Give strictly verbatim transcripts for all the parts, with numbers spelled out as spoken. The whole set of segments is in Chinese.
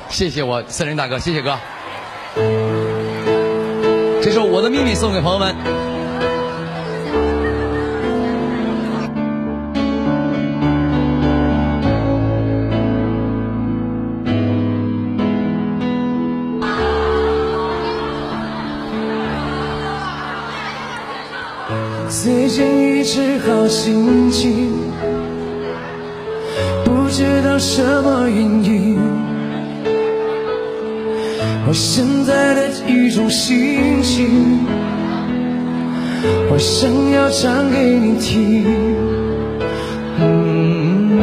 谢谢我森人大哥，谢谢哥。这首《我的秘密》送给朋友们。 最近一直好心情，不知道什么原因，我现在的一种心情，我想要唱给你听。嗯，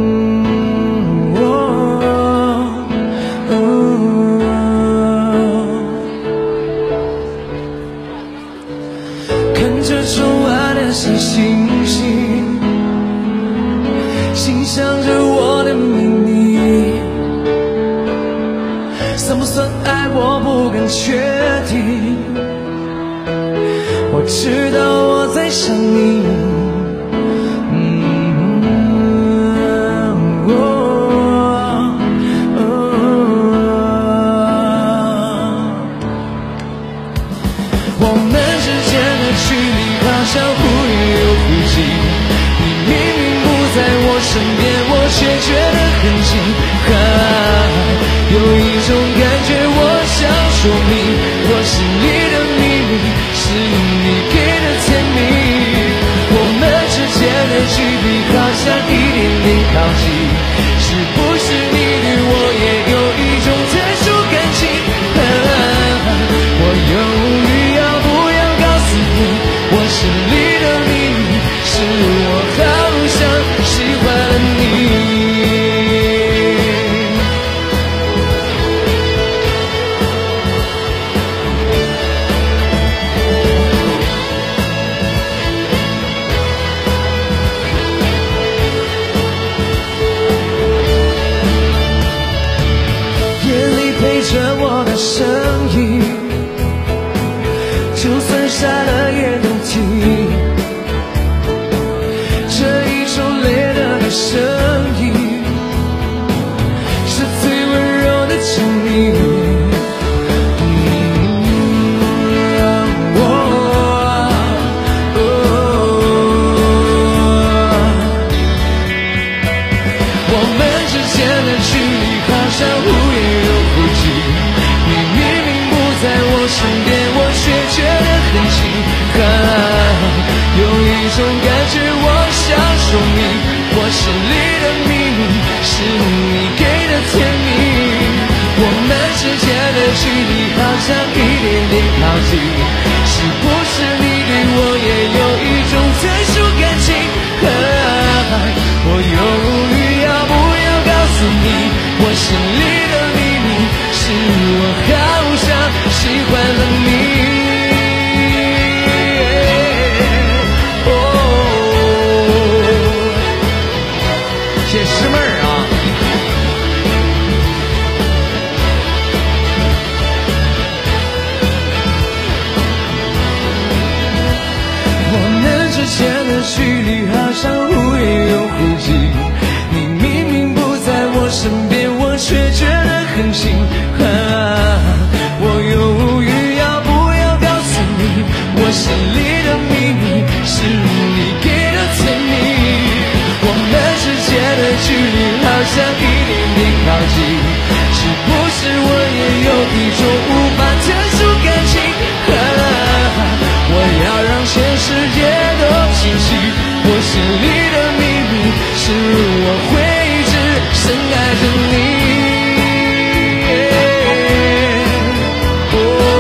哦哦，看着窗外的小星星，心想着我的秘密，算不算爱我不敢确定，我知道我在想你。嗯，哦哦，我们之间的距离好像忽远又忽近，你明明不在我身边，我却觉得很近。啊，有一种感觉我想说明，我是你的秘密，是你给的甜蜜。我们之间的距离好像一点点靠近，是不是你对我也有一种特殊感情？啊，我犹豫要不要告诉你，我是你的秘密，是我好像喜欢了你。陪着我的声音，就算傻了也能听。这一首泪的的声音，是最温柔的证明。我们之间的距离好像忽远又忽近，你明明不在我身边，我却觉得很近。啊，有一种感觉我想说明，我是你的秘密，是你给的甜蜜。我们之间的距离好像一点点靠近，是不是你对我也有一种特殊感情？啊，我犹豫要不要告诉你，我是你的秘密，是我好像喜欢了你。哦， 谢谢师妹儿啊！ 我们之间的距离好像忽远又忽近，你明明不在我身边，我却觉得很近。啊，我犹豫要不要告诉你，我是你的秘密，是你给的甜蜜。我们之间的距离好像一点点靠近，是不是我也有一种无法特殊感情？啊，我要让全世界都清晰，我是你的秘密，是我会一直深爱着你。哦，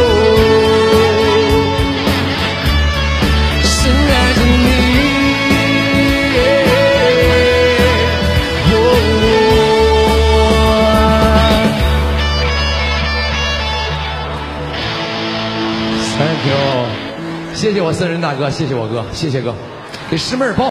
深爱着你。哦， Thank you， 谢谢我森人大哥，谢谢我哥，谢谢哥，给师妹儿抱。